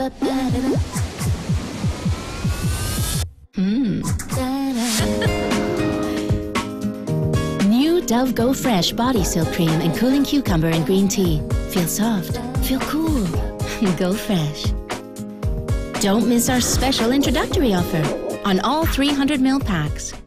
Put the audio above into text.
New Dove Go Fresh Body Silk Cream and Cooling Cucumber and Green Tea. Feel soft. Feel cool. Go fresh. Don't miss our special introductory offer on all 300 ml packs.